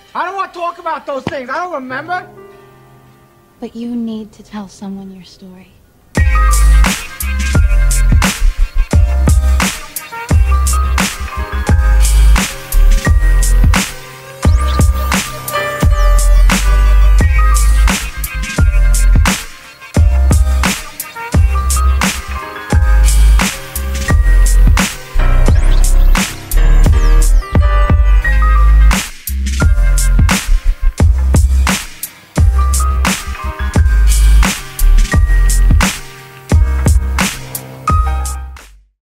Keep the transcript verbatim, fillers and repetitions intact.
I don't want to talk about those things. I don't remember. But you need to tell someone your story.